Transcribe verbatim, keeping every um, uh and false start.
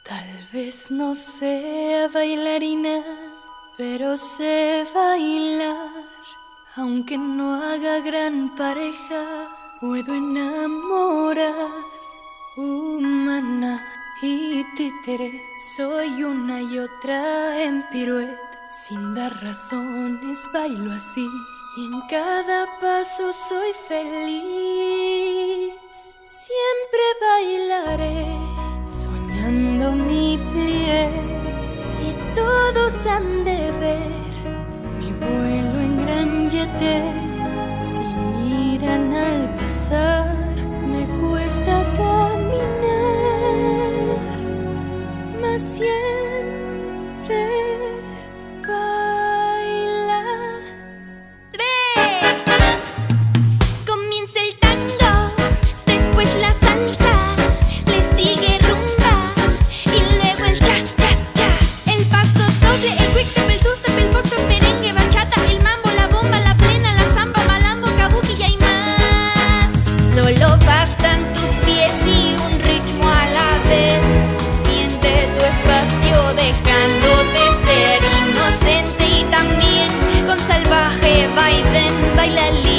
Tal vez no sea bailarina, pero sé bailar. Aunque no haga gran pareja, puedo enamorar. Humana y títere, soy una y otra en pirueta. Sin dar razones bailo así, y en cada paso soy feliz. Siempre bailaré soñando mi plié, y todos han de ver mi vuelo en gran yeté. Sin ir al pasar me cuesta caminar, mas siempre dejándote ser inocente y también con salvaje vaivén baila libre.